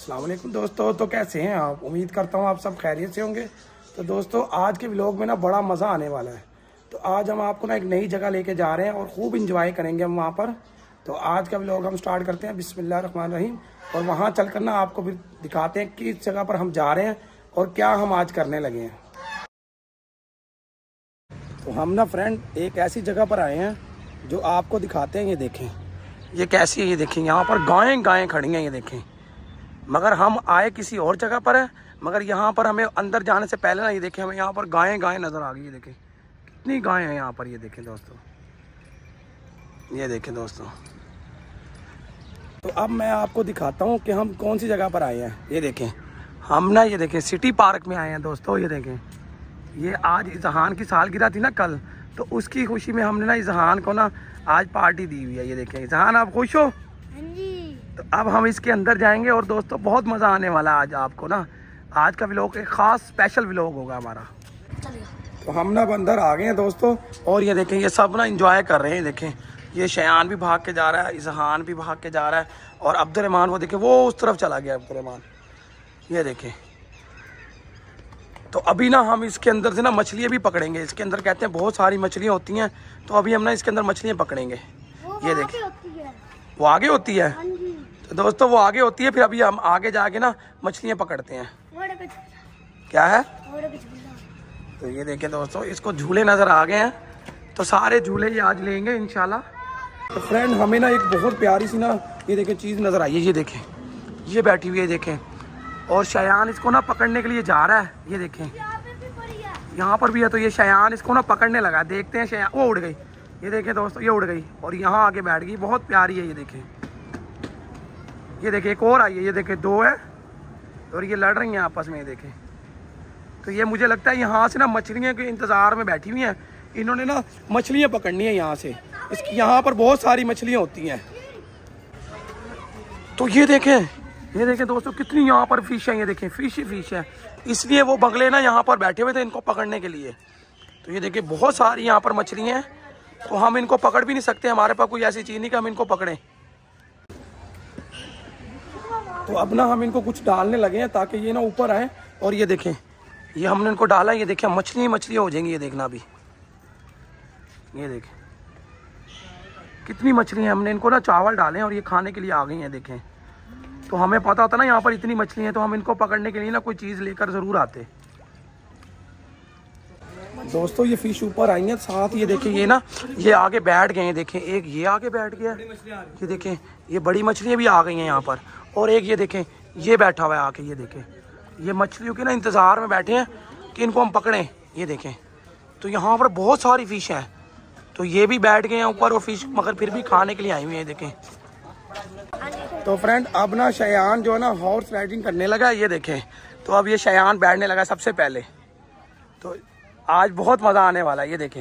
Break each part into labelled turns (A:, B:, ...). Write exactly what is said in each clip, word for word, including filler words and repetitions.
A: अस्सलाम वालेकुम दोस्तों। तो कैसे हैं आप? उम्मीद करता हूँ आप सब खैरियत से होंगे। तो दोस्तों आज के व्लॉग में ना बड़ा मज़ा आने वाला है। तो आज हम आपको ना एक नई जगह लेके जा रहे हैं और खूब इंजॉय करेंगे हम वहाँ पर। तो आज का व्लॉग हम स्टार्ट करते हैं बिस्मिल्लाह रहमान रहीम, और वहाँ चल कर ना आपको फिर दिखाते हैं किस जगह पर हम जा रहे हैं और क्या हम आज करने लगे हैं। तो हम ना फ्रेंड एक ऐसी जगह पर आए हैं जो आपको दिखाते हैं। ये देखें ये कैसी है, ये देखें यहाँ पर गायें गायें खड़ी हैं, ये देखें। मगर हम आए किसी और जगह पर है, मगर यहाँ पर हमें अंदर जाने से पहले ना ये देखें हमें यहाँ पर गायें गायें नज़र आ गई। ये देखें कितनी गायें हैं यहाँ पर, ये देखें दोस्तों, ये देखें दोस्तों। तो अब मैं आपको दिखाता हूँ कि हम कौन सी जगह पर आए हैं। ये देखें हम ना ये देखें सिटी पार्क में आए हैं दोस्तों। ये देखें ये आज इजहान की सालगिरह थी ना कल, तो उसकी खुशी में हमने ना इजहान को ना आज पार्टी दी हुई है। ये देखें इजहान, आप खुश हो? तो अब हम इसके अंदर जाएंगे और दोस्तों बहुत मज़ा आने वाला है आज आपको ना। आज का व्लॉग एक ख़ास स्पेशल व्लॉग होगा हमारा। तो हम ना अंदर आ गए हैं दोस्तों, और ये देखें ये सब ना इंजॉय कर रहे हैं। देखें ये शयान भी भाग के जा रहा है, इजहान भी भाग के जा रहा है, और अब्दुर्रहमान वो देखें वो उस तरफ चला गया अब्दुर्रहमान। ये देखें तो अभी ना हम इसके अंदर से ना मछलियाँ भी पकड़ेंगे। इसके अंदर कहते हैं बहुत सारी मछलियाँ होती हैं, तो अभी हम ना इसके अंदर मछलियाँ पकड़ेंगे। ये देखें वो आगे होती है। तो दोस्तों वो आगे होती है, फिर अभी हम आगे जाके ना मछलियाँ पकड़ते हैं। क्या है? तो ये देखें दोस्तों इसको झूले नज़र आ गए हैं, तो सारे झूले ये आज लेंगे इंशाल्लाह। तो फ्रेंड हमें ना एक बहुत प्यारी सी ना ये देखें चीज़ नज़र आई है। ये देखें ये बैठी हुई है, देखें, और शयान इसको ना पकड़ने के लिए जा रहा है। ये देखें यहाँ पर भी है, तो ये शयान इसको ना पकड़ने लगा। देखते हैं शयान, वो उड़ गई। ये देखें दोस्तों ये उड़ गई और यहाँ आके बैठ गई, बहुत प्यारी है। ये देखें ये देखें एक और आई है। ये देखें दो है और ये लड़ रही हैं आपस में। ये देखें तो ये मुझे लगता है यहाँ से ना मछलियों के इंतज़ार में बैठी हुई हैं। इन्होंने ना मछलियाँ पकड़नी है यहाँ से। इसकी यहाँ पर बहुत सारी मछलियाँ होती हैं। तो ये देखें ये देखें दोस्तों कितनी यहाँ पर फिश है। ये देखें फिश ही फिश है, इसलिए वो बगले ना यहाँ पर बैठे हुए थे इनको पकड़ने के लिए। तो ये देखें बहुत सारी यहाँ पर मछलियाँ हैं, तो हम इनको पकड़ भी नहीं सकते, हमारे पास कोई ऐसी चीज़ नहीं कि हम इनको पकड़ें। तो अब ना हम इनको कुछ डालने लगे हैं ताकि ये ना ऊपर आए। और ये देखें ये हमने इनको डाला, ये देखें मछली मछलियाँ हो जाएंगी। ये देखना अभी, ये देखें कितनी मछलियाँ। हमने इनको ना चावल डाले और ये खाने के लिए आ गई हैं। देखें तो हमें पता होता ना यहाँ पर इतनी मछली हैं, तो हम इनको पकड़ने के लिए ना कोई चीज़ लेकर ज़रूर आते। दोस्तों ये फिश ऊपर आई हैं, साथ ये देखें ये ना ये आगे बैठ गए हैं। देखें एक ये आगे बैठ गया, ये देखें ये बड़ी मछलियाँ भी आ गई हैं यहाँ पर, और एक ये देखें ये बैठा हुआ है आके। ये देखें ये मछलियों के ना इंतज़ार में बैठे हैं कि इनको हम पकड़ें। ये देखें तो यहाँ पर बहुत सारी फ़िश हैं, तो ये भी बैठ गए हैं ऊपर वो फिश, मगर फिर भी खाने के लिए आई हुई हैं। देखें तो फ्रेंड अब ना शयान जो है ना हॉर्स राइडिंग करने लगा है। ये देखें तो अब ये शयान बैठने लगा सबसे पहले, तो आज बहुत मज़ा आने वाला है। ये देखें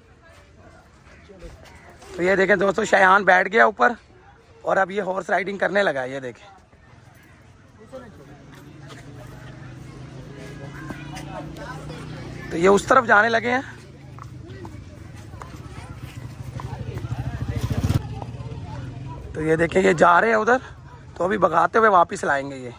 A: तो ये देखें दोस्तों शयान बैठ गया ऊपर और अब ये हॉर्स राइडिंग करने लगा है। ये देखें तो ये उस तरफ जाने लगे हैं। तो ये देखें ये जा रहे हैं उधर, तो अभी भगाते हुए वापस लाएंगे ये।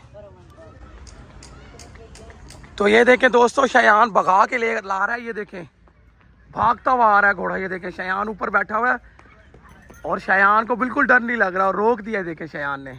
A: तो ये देखें दोस्तों शयान भगा के ले ला रहा है। ये देखें भागता हुआ आ रहा है घोड़ा। ये देखें शयान ऊपर बैठा हुआ है और शयान को बिल्कुल डर नहीं लग रहा, और रोक दिया। देखें शयान ने,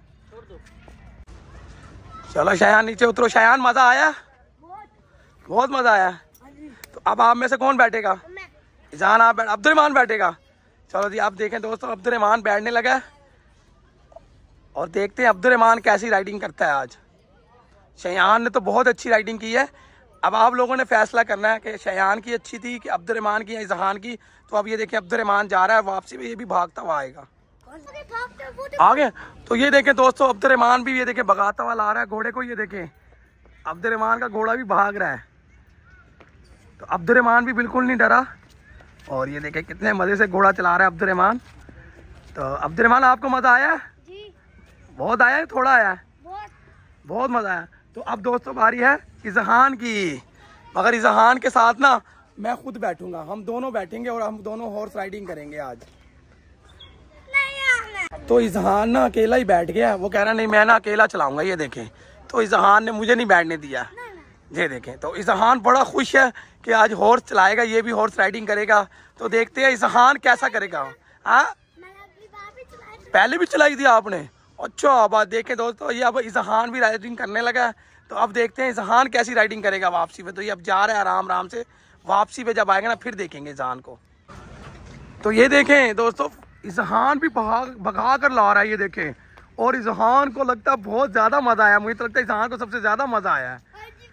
A: चलो शयान नीचे उतरो। शयान मज़ा आया? बहुत मज़ा आया। तो अब आप में से कौन बैठेगा? इजहान आप बैठ, अब्दुर्रहमान बैठेगा। चलो जी आप देखें दोस्तों अब्दुर्रहमान बैठने लगा है, और देखते हैं अब्दुर्रहमान कैसी राइडिंग करता है आज। शयान ने तो बहुत अच्छी राइडिंग की है। अब आप लोगों ने फैसला करना है कि शयान की अच्छी थी कि अब्दुर्रहमान की या इजहान की। तो अब ये देखें अब्दुर्रहमान जा रहा है वापसी में, ये भी भागता हुआ आएगा आगे। तो ये देखें दोस्तों अब्दुर्रहमान भी ये देखें भगाता हुआ ला रहा है घोड़े को। ये देखें अब्दुर्रहमान का घोड़ा भी भाग रहा है, तो अब्दुर्रहमान भी बिल्कुल नहीं डरा। और ये देखें कितने मज़े से घोड़ा चला रहा है अब्दुर्रहमान। तो अब्दुर्रहमान आपको मज़ा आया? जी बहुत आया है, थोड़ा आया है? बहुत बहुत मज़ा आया। तो अब दोस्तों बारी है इजहान की, मगर इजहान के साथ ना मैं खुद बैठूंगा, हम दोनों बैठेंगे और हम दोनों हॉर्स राइडिंग करेंगे आज। तो इजहान ना अकेला ही बैठ गया। वो कह रहा नहीं मैं ना अकेला चलाऊंगा। ये देखें, तो इजहान ने मुझे नहीं बैठने दिया। ये देखें, तो इजहान बड़ा खुश है कि आज हॉर्स चलाएगा, ये भी हॉर्स राइडिंग करेगा। तो देखते हैं इजहान कैसा करेगा। हाँ, पहले भी चलाई थी आपने? अच्छा, बात देखें दोस्तों, ये अब इजहान भी राइडिंग करने लगा है। तो अब देखते हैं इजहान कैसी राइडिंग करेगा वापसी पे। तो ये अब जा रहा है आराम आराम से, वापसी पे जब आएगा ना फिर देखेंगे इजहान को। तो ये देखें दोस्तों, इजहान भी भगा भगा कर ला रहा है। ये देखें, और इजहान को लगता है बहुत ज्यादा मजा आया। मुझे तो लगता है इजहान को सबसे ज्यादा मजा आया है।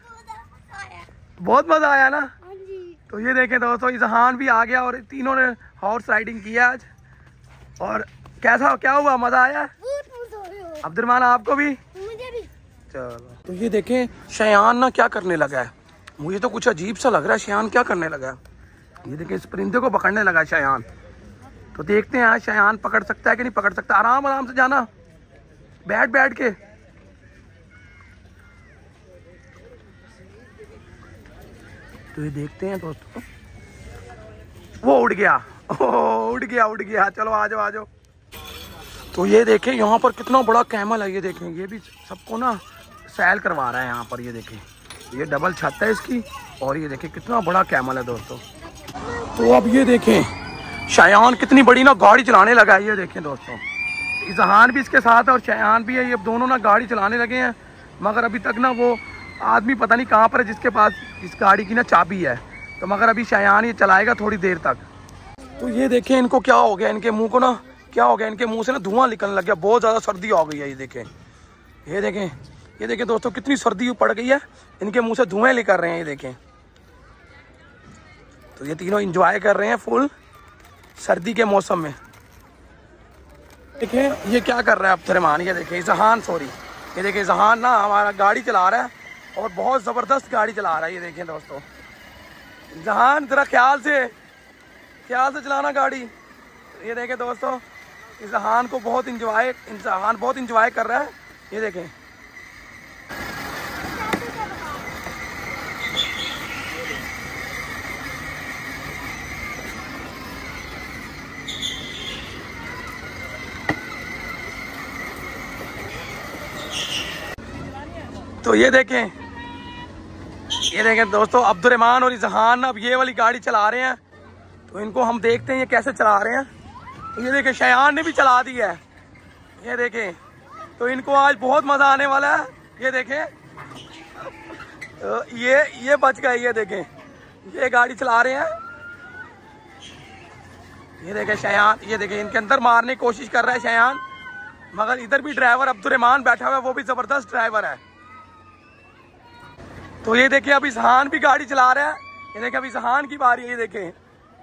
A: बहुत मजा आया ना। तो ये देखें दोस्तों, इजहान भी आ गया और तीनों ने हॉर्स राइडिंग किया आज। और कैसा क्या हुआ, मजा आया? अब्दुर्रहमान आपको भी? मुझे भी। चलो, तो ये देखें शयान ना क्या करने लगा है। मुझे तो कुछ अजीब सा लग रहा है, शयान क्या करने लगा है। ये देखें, इस परिंदे को पकड़ने लगा शयान। तो देखते हैं आज शयान पकड़ सकता है कि नहीं पकड़ सकता। आराम आराम से जाना, बैठ बैठ के। तो ये देखते हैं दोस्तों, वो उड़ गया। ओ, उड़ गया उड़ गया। चलो आ जाओ आ जाओ। तो ये देखें यहाँ पर कितना बड़ा कैमल है। ये देखें, ये भी सबको ना सैल करवा रहा है यहाँ पर। ये देखें, ये डबल छत है इसकी। और ये देखें कितना बड़ा कैमल है दोस्तों। तो अब ये देखें शयान कितनी बड़ी ना गाड़ी चलाने लगा है। ये देखें दोस्तों, इजहान भी इसके साथ है और शयान भी है। ये दोनों ना गाड़ी चलाने लगे हैं, मगर अभी तक ना वो आदमी पता नहीं कहाँ पर है जिसके पास इस गाड़ी की ना चाबी है। तो मगर अभी शयान ये चलाएगा थोड़ी देर तक। तो ये देखें इनको क्या हो गया, इनके मुंह को ना क्या हो गया, इनके मुंह से ना धुआं निकलने लग गया। बहुत ज़्यादा सर्दी हो गई है। ये देखें, ये देखें, ये देखें दोस्तों, कितनी सर्दी पड़ गई है। इनके मुंह से धुएं निकल रहे हैं। ये देखें, तो ये तीनों इंजॉय कर रहे हैं फुल सर्दी के मौसम में। देखें ये क्या कर रहा है अब्दुर्रहमान। ये देखें इजहान, सॉरी, ये देखें इजहान ना हमारा गाड़ी चला रहा है और बहुत ज़बरदस्त गाड़ी चला रहा है। ये देखें दोस्तों, इजहान जरा ख्याल से ख्याल से चलाना गाड़ी। ये देखें दोस्तों, इजहान को बहुत इंजॉय इजहान बहुत इंजॉय कर रहा है। ये देखें, तो ये देखें ये देखें दोस्तों, अब्दुर्रहमान और इजहान अब ये वाली गाड़ी चला रहे हैं। तो इनको हम देखते हैं ये कैसे चला रहे हैं। तो ये देखें शयान ने भी चला दी है। ये देखें, तो इनको आज बहुत मजा आने वाला है। ये देखें, ये ये बच गए। ये देखें, ये गाड़ी चला रहे हैं। ये देखें शयान, ये देखें इनके अंदर मारने की कोशिश कर रहा है शयान, मगर इधर भी ड्राइवर अब्दुर्रहमान बैठा हुआ है, वो भी जबरदस्त ड्राइवर है। तो ये देखिए अब इजहान भी गाड़ी चला रहा है। ये देखिए अब इजहान की बारी है। ये देखें,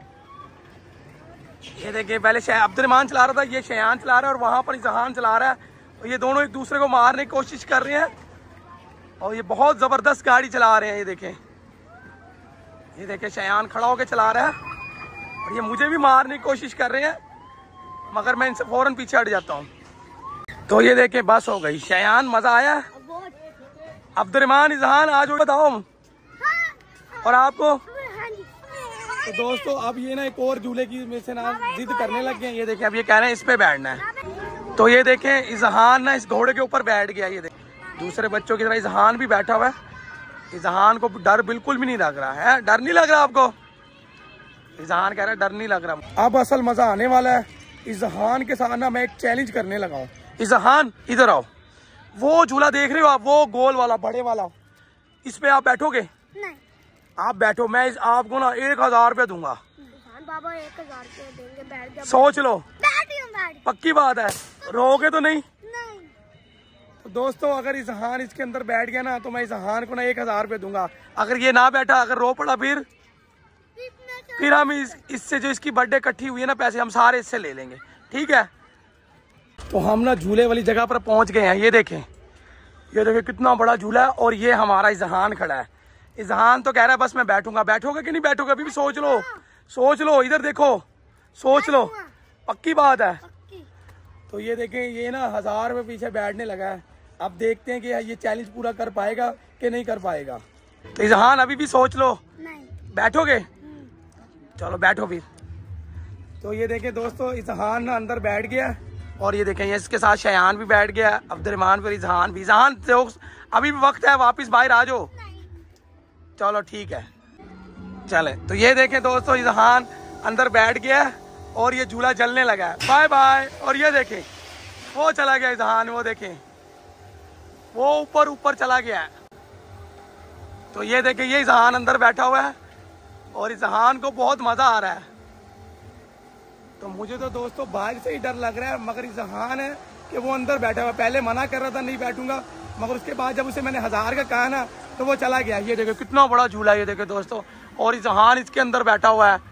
A: ये देखिए पहले अब्दुर्रहमान चला रहा था, ये शयान चला रहा है और वहां पर इजहान चला रहा है। और ये दोनों एक दूसरे को मारने की कोशिश कर रहे हैं और ये बहुत जबरदस्त गाड़ी चला रहे हैं। ये देखें, ये देखें शयान खड़ा होकर चला रहा है और ये मुझे भी मारने की कोशिश कर रहे हैं, मगर मैं इनसे फौरन पीछे हट जाता हूँ। तो ये देखें बस हो गई। शयान मजा आया? अब्दुर्रहमान, इजहान आज बताओ। और आपको? तो दोस्तों अब ये ना एक और झूले की में से ना जिद करने लग गए। ये देखें अब ये कह रहे हैं इस पे बैठना है। तो ये देखें इजहान ना इस घोड़े के ऊपर बैठ गया। ये देखें दूसरे बच्चों की तरह इजहान भी बैठा हुआ है। इजहान को डर बिल्कुल भी नहीं लग रहा है। डर नहीं लग रहा आपको? इजहान कह रहा है डर नहीं लग रहा। अब असल मजा आने वाला है। इजहान के साथ ना मैं एक चैलेंज करने लगा हूँ। इजहान इधर आओ, वो झूला देख रहे हो आप, वो गोल वाला बड़े वाला, इस पे आप बैठोगे? नहीं। आप बैठो, मैं इस आपको ना एक हजार रुपया दूंगा। बाबा एक हजार रुपया देंगे, बैठ जा। सोच लो, बैठ। पक्की बात है, रोगे तो नहीं? नहीं। तो दोस्तों अगर इजहान इसके अंदर बैठ गया ना तो मैं इजहान को ना एक हजार रुपया दूंगा। अगर ये ना बैठा, अगर रो पड़ा, फिर फिर हम इस, इससे जो इसकी बर्थडे इकट्ठी हुई है ना पैसे, हम सारे इससे ले लेंगे, ठीक है? तो हम ना झूले वाली जगह पर पहुंच गए हैं। ये देखें, ये देखें कितना बड़ा झूला है और ये हमारा इजहान खड़ा है। इजहान तो कह रहा है बस मैं बैठूंगा। बैठोगे कि नहीं बैठोगे? अभी भी सोच लो, सोच लो, इधर देखो, सोच लो, पक्की बात है। तो ये देखें, ये ना हजार रुपये पीछे बैठने लगा है। अब देखते हैं कि ये चैलेंज पूरा कर पाएगा कि नहीं कर पाएगा। तो इजहान अभी भी सोच लो, बैठोगे? चलो बैठो फिर। तो ये देखें दोस्तों, इजहान ना अंदर बैठ गया। और ये देखें, इसके साथ शयान भी बैठ गया, अब्दुर्रहमान फिर इजहान भी। इजहान तो अभी भी वक्त है, वापस बाहर आ जाओ। चलो ठीक है, चले। तो ये देखें दोस्तों, इजहान अंदर बैठ गया और ये झूला जलने लगा है। Bye bye. और ये देखें, वो चला गया इजहान, वो देखें वो ऊपर ऊपर चला गया है। तो ये देखें, ये इजहान अंदर बैठा हुआ है और इजहान को बहुत मजा आ रहा है। तो मुझे तो दोस्तों बाहर से ही डर लग रहा है, मगर इजहान है कि वो अंदर बैठा हुआ। पहले मना कर रहा था नहीं बैठूंगा, मगर उसके बाद जब उसे मैंने हजार का कहा ना तो वो चला गया। ये देखो कितना बड़ा झूला है, ये देखो दोस्तों, और इजहान इसके अंदर बैठा हुआ है।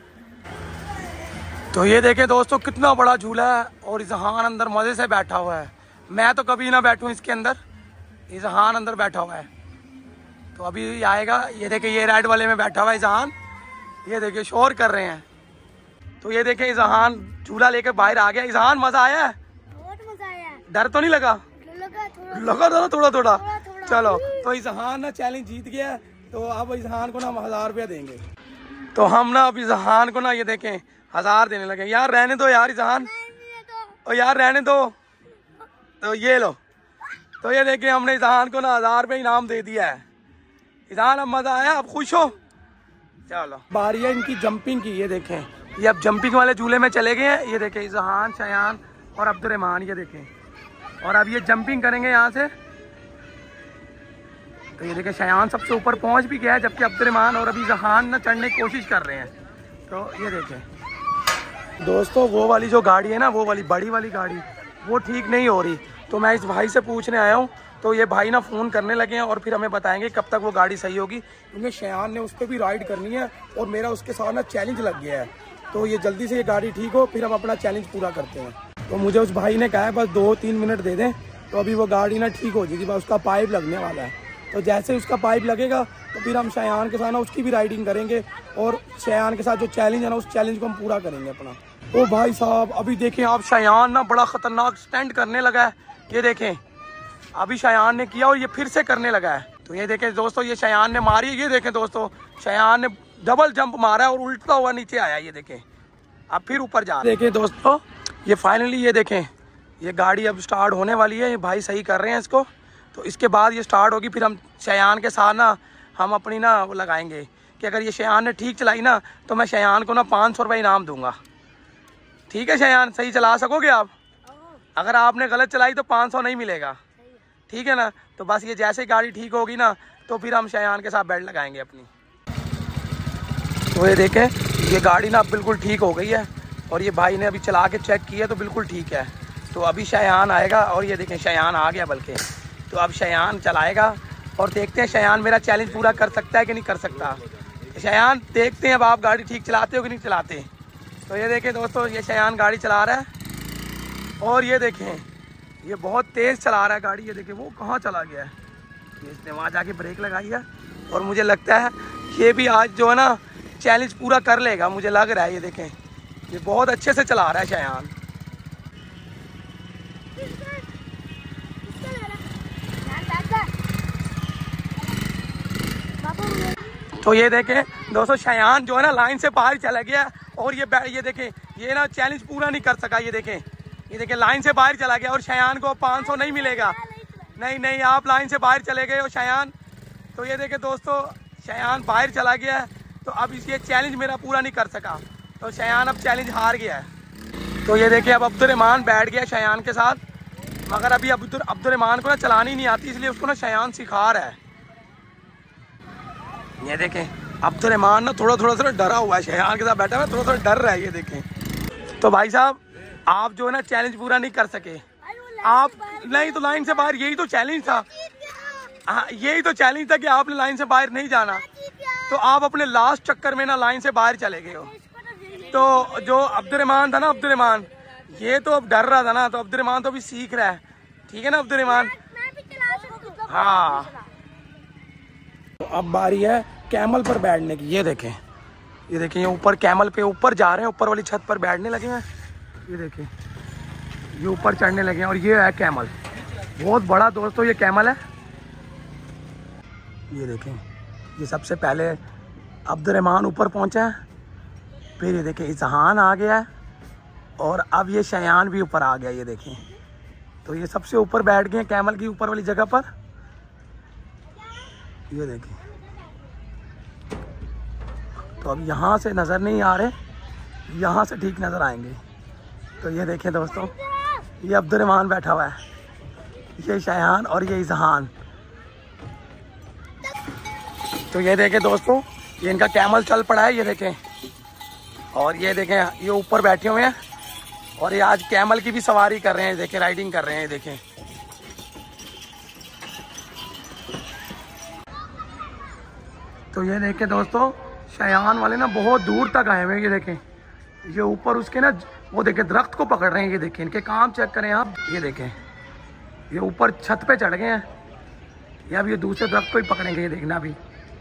A: तो ये देखें दोस्तों, कितना बड़ा झूला है और इजहान अंदर मजे से बैठा हुआ है। मैं तो कभी ना बैठूं इसके अंदर, इजहान अंदर बैठा हुआ है। तो अभी आएगा। ये देखें, ये राइड वाले में बैठा हुआ है इजहान, ये देखिए शोर कर रहे हैं। तो ये देखें, इजहान झूला लेकर बाहर आ गया। इजहान मजा आया है?
B: बहुत मजा आया।
A: डर तो नहीं लगा?
B: लगा थोड़ा
A: लगा था ना थोड़ा थोड़ा,
B: थोड़ा, थोड़ा।
A: चलो। तो इजहान ना चैलेंज जीत गया, तो अब इजहान को ना हम हजार रुपया देंगे। तो हम ना अब इजहान को ना ये देखें हजार देने लगे। यार रहने दो यार इजहान, और यार रहने दो। तो ये लो। तो ये देखें, हमने इजहान को ना हजार रुपये इनाम दे दिया है। इजहान अब मजा आया, अब खुश हो? चलो, बारी है इनकी जंपिंग की। ये देखें, ये अब जंपिंग वाले झूले में चले गए हैं। ये देखें, इजहान, शयान और अब्दुर्रहमान, ये देखें। और अब ये जंपिंग करेंगे यहाँ से। तो ये देखें, शयान सबसे ऊपर पहुँच भी गया है, जबकि अब्दुर्रहमान और अभी इजहान ना चढ़ने की कोशिश कर रहे हैं। तो ये देखें दोस्तों, वो वाली जो गाड़ी है ना, वो वाली बड़ी वाली गाड़ी, वो ठीक नहीं हो रही। तो मैं इस भाई से पूछने आया हूँ। तो ये भाई ना फ़ोन करने लगे हैं और फिर हमें बताएंगे कब तक वो गाड़ी सही होगी, क्योंकि शयान ने उस पर भी राइड करनी है और मेरा उसके साथ ना चैलेंज लग गया है। तो ये जल्दी से ये गाड़ी ठीक हो, फिर हम अपना चैलेंज पूरा करते हैं। तो मुझे उस भाई ने कहा है बस दो तीन मिनट दे दें, तो अभी वो गाड़ी ना ठीक हो जाएगी। बस उसका पाइप लगने वाला है। तो जैसे उसका पाइप लगेगा तो फिर हम शयान के साथ ना उसकी भी राइडिंग करेंगे, और शयान के साथ जो चैलेंज है ना, उस चैलेंज को हम पूरा करेंगे अपना। ओ भाई साहब, अभी देखें आप, शयान ना बड़ा खतरनाक स्टंट करने लगा है। ये देखें, अभी शयान ने किया और ये फिर से करने लगा है। तो ये देखें दोस्तों, ये शयान ने मारी। ये देखें दोस्तों, शयान ने डबल जंप मारा है और उल्टा हुआ नीचे आया। ये देखें, अब फिर ऊपर जा रहा है। देखें दोस्तों, ये फाइनली ये देखें, ये गाड़ी अब स्टार्ट होने वाली है। ये भाई सही कर रहे हैं इसको। तो इसके बाद ये स्टार्ट होगी, फिर हम शयान के साथ ना हम अपनी ना वो लगाएंगे कि अगर ये शयान ने ठीक चलाई ना, तो मैं शयान को ना पाँच सौ रुपये इनाम दूंगा। ठीक है शयान, सही चला सकोगे आप? अगर आपने गलत चलाई तो पाँच सौ नहीं मिलेगा, ठीक है ना? तो बस ये जैसे गाड़ी ठीक होगी ना, तो फिर हम शयान के साथ बेल्ट लगाएंगे अपनी। तो ये देखें, ये गाड़ी ना बिल्कुल ठीक हो गई है और ये भाई ने अभी चला के चेक किया तो बिल्कुल ठीक है। तो अभी शयान आएगा और ये देखें शयान आ गया बल्कि। तो अब शयान चलाएगा और देखते हैं शयान मेरा चैलेंज पूरा कर सकता है कि नहीं कर सकता। शयान देखते हैं अब आप गाड़ी ठीक चलाते हो कि नहीं चलाते। तो ये देखें दोस्तों, ये शयान गाड़ी चला रहा है और ये देखें ये बहुत तेज़ चला रहा है गाड़ी। ये देखें वो कहाँ चला गया है, ये इसने वहाँ जाके ब्रेक लगाई है। और मुझे लगता है ये भी आज जो है ना चैलेंज पूरा कर लेगा, मुझे लग रहा है। ये देखें, ये बहुत अच्छे से चला रहा है शयान। तो ये देखें दोस्तों, शयान जो है ना लाइन से बाहर चला गया और ये ये देखें ये ना चैलेंज पूरा नहीं कर सका। ये देखें, ये देखें लाइन से बाहर चला गया और शयान को पाँच सौ नहीं मिलेगा। नहीं नहीं, आप लाइन से बाहर चले गए हो शयान। तो ये देखें दोस्तों, शयान बाहर चला गया है, तो अब ये चैलेंज मेरा पूरा नहीं कर सका। तो शयान अब चैलेंज हार गया है। तो ये देखिए, अब अब्दुर्रहमान बैठ गया शयान के साथ, मगर अभी अब्दुल अब्दुर्रहमान को ना चलानी नहीं आती, इसलिए उसको ना शयान सिखा रहा है। ये देखें, अब्दुर्रहमान ना थोड़ा थोड़ा थोड़ा डरा हुआ है, शयान के साथ बैठा हुआ है, थोड़ा थोड़ा डर रहा है। ये देखें। तो भाई साहब, आप जो है ना चैलेंज पूरा नहीं कर सके। आप नहीं तो लाइन से बाहर, यही तो चैलेंज था। हाँ, यही तो चैलेंज था कि आपने लाइन से बाहर नहीं जाना। तो आप अपने लास्ट चक्कर में ना लाइन से बाहर चले गए हो। तो जो अब्दुर्रहमान था ना, अब्दुर्रहमान ये तो अब डर रहा था ना, तो अब्दुर्रहमान तो अभी सीख रहा है। ठीक है ना अब्दुर्रहमान? हाँ। तो अब बारी है कैमल पर बैठने की। ये देखें, ये देखें, ये ऊपर कैमल पे ऊपर जा रहे हैं, ऊपर वाली छत पर बैठने लगे हैं। ये देखें, ये ऊपर चढ़ने लगे हैं और ये है कैमल, बहुत बड़ा दोस्तों ये कैमल है। ये देखें, ये सबसे पहले अब्दुर्रहमान ऊपर पहुंचा है, फिर ये देखें इजहान आ गया है और अब ये शयान भी ऊपर आ गया, ये देखें। तो ये सबसे ऊपर बैठ गए कैमल की ऊपर वाली जगह पर, ये देखें। तो अब यहाँ से नज़र नहीं आ रहे, यहाँ से ठीक नज़र आएंगे। तो ये देखें दोस्तों, ये अब्दुर्रहमान बैठा हुआ है, ये शयान और ये इजहान। तो ये देखें दोस्तों, ये इनका कैमल चल पड़ा है, ये देखें। और ये देखें ये ऊपर बैठे हुए हैं और ये आज कैमल की भी सवारी कर रहे हैं, देखें, राइडिंग कर रहे हैं, देखें। तो ये देखें दोस्तों, शयान वाले ना बहुत दूर तक आए हुए हैं, ये देखें। ये ऊपर उसके ना वो देखें दरख्त को पकड़ रहे हैं, ये देखें। इनके काम चेक करें आप, ये देखें। ये ऊपर छत पे चढ़ गए हैं, या अब ये दूसरे दरख्त को ही पकड़ेंगे, ये देखना भी।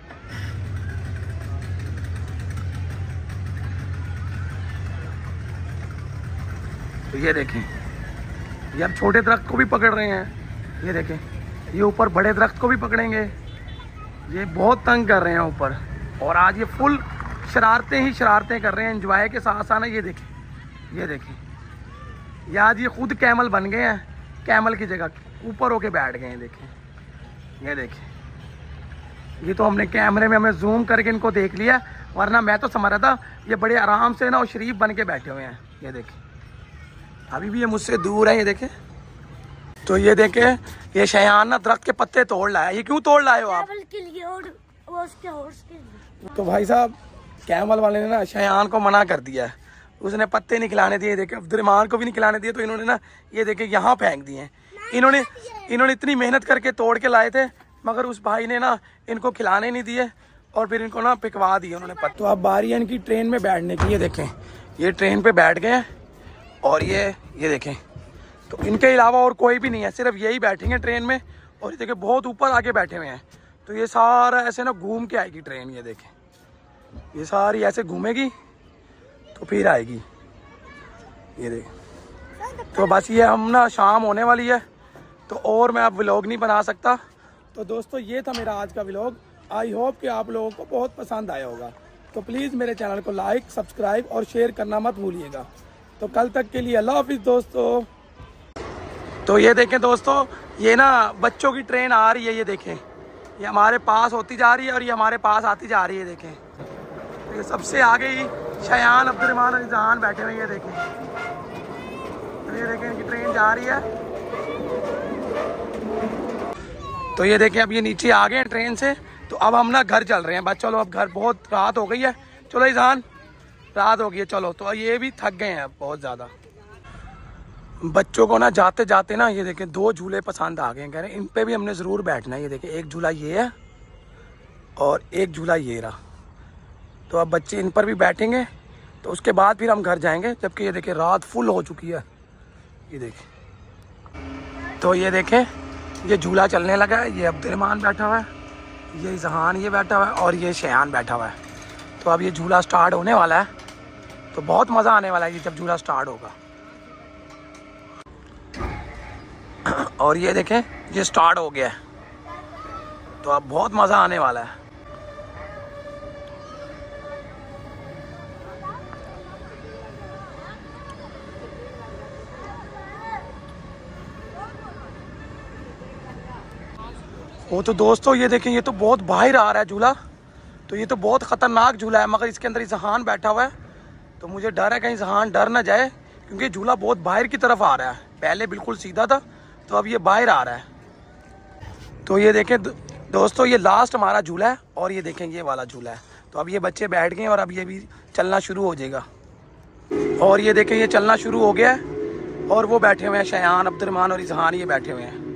A: तो ये देखें, ये अब छोटे दरख्त को भी पकड़ रहे हैं, ये देखें। ये ऊपर बड़े दरख्त को भी पकड़ेंगे, ये बहुत तंग कर रहे हैं ऊपर। और आज ये फुल शरारतें ही शरारतें कर रहे हैं, एंजॉय के साथ साथ। ये देखें, ये देखें, ये आज ये खुद कैमल बन गए हैं, कैमल की जगह ऊपर होके बैठ गए हैं, देखें। ये देखें, ये तो हमने कैमरे में हमें जूम करके इनको देख लिया, वरना मैं तो समझ रहा था ये बड़े आराम से ना और शरीफ बन के बैठे हुए हैं, ये देखें। अभी भी ये मुझसे दूर है, ये देखें। तो ये देखें, ये शयान ना दरख्त के पत्ते तोड़ लाया। ये क्यों तोड़ लाए हो आप?
B: के लिए और वो उसके हॉर्स के लिए।
A: तो भाई साहब, कैमल वाले ने ना शयान को मना कर दिया है, उसने पत्ते नहीं खिलाने दिए, देखे। अब्दुर्रहमान को भी नहीं खिलाने दिए, तो इन्होंने ना ये देखे यहाँ फेंक दिए हैं। इन्होंने इन्होंने इतनी मेहनत करके तोड़ के लाए थे, मगर उस भाई ने ना इनको खिलाने नहीं दिए और फिर इनको ना पिकवा दिए उन्होंने पत्ते। तो अब बारी है इनकी ट्रेन में बैठने की, ये देखें। ये ट्रेन पे बैठ गए हैं और ये ये देखें। तो इनके अलावा और कोई भी नहीं है, सिर्फ यही बैठेंगे ट्रेन में। और ये देखें, बहुत ऊपर आके बैठे हुए हैं। तो ये सारा ऐसे ना घूम के आएगी ट्रेन, ये देखें। ये सारी ऐसे घूमेगी तो फिर आएगी, ये देखें। तो बस ये हम ना शाम होने वाली है, तो और मैं अब व्लॉग नहीं बना सकता। तो दोस्तों, ये था मेरा आज का व्लॉग। आई होप कि आप लोगों को बहुत पसंद आया होगा। तो प्लीज़ मेरे चैनल को लाइक, सब्सक्राइब और शेयर करना मत भूलिएगा। तो कल तक के लिए अल्लाह हाफिज़ दोस्तों। तो ये देखें दोस्तों, ये ना बच्चों की ट्रेन आ रही है, ये देखें। ये हमारे पास होती जा रही है और ये हमारे पास आती जा रही है, देखें। तो ये सबसे आगे ही शयान, अब्दुर्रहमान और इजहान बैठे हुए हैं, ये देखें। तो ये देखें, इनकी ट्रेन जा रही है। तो ये देखें, अब ये नीचे आ गए हैं ट्रेन से। तो अब हम ना घर चल रहे हैं, बस चलो अब घर, बहुत रात हो गई है। चलो इजहान, रात हो गई है, चलो। तो ये भी थक गए हैं अब बहुत ज़्यादा। बच्चों को ना जाते जाते ना ये देखें दो झूले पसंद आ गए हैं, कह रहे हैं इन पे भी हमने ज़रूर बैठना है। ये देखें, एक झूला ये है और एक झूला ये रहा। तो अब बच्चे इन पर भी बैठेंगे, तो उसके बाद फिर हम घर जाएंगे। जबकि ये देखें, रात फुल हो चुकी है, ये देखें। तो ये देखें, ये झूला चलने लगा है। ये अब्दुर्रहमान बैठा हुआ है, ये इजहान ये बैठा हुआ है और ये शयान बैठा हुआ है। तो अब ये झूला स्टार्ट होने वाला है, तो बहुत मज़ा आने वाला है ये जब झूला स्टार्ट होगा। और ये देखें, ये स्टार्ट हो गया है, तो अब बहुत मज़ा आने वाला है। वो तो दोस्तों, ये देखें, ये तो बहुत बाहर आ रहा है झूला। तो ये तो बहुत ख़तरनाक झूला है, मगर इसके अंदर इजहान बैठा हुआ है। तो मुझे डर है कहीं इजहान डर ना जाए, क्योंकि झूला बहुत बाहर की तरफ आ रहा है। पहले बिल्कुल सीधा था, तो अब ये बाहर आ रहा है। तो ये देखें दोस्तों, ये लास्ट हमारा झूला है और ये देखें ये वाला झूला है। तो अब ये बच्चे बैठ गए और अब ये भी चलना शुरू हो जाएगा। और ये देखें, ये चलना शुरू हो गया है और वो बैठे हुए हैं, शयान, अब्दुर्रहमान और इजहान, ये बैठे हुए हैं।